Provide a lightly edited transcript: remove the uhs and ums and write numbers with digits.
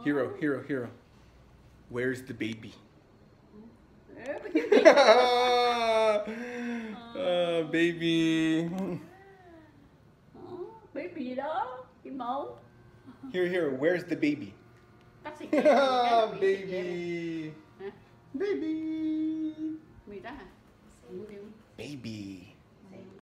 Hero. Where's the baby? Baby. Baby gì đó, Kim Mẫu. Here, where's the baby? Tắt xì Baby. Baby. Mì đó hả? Baby.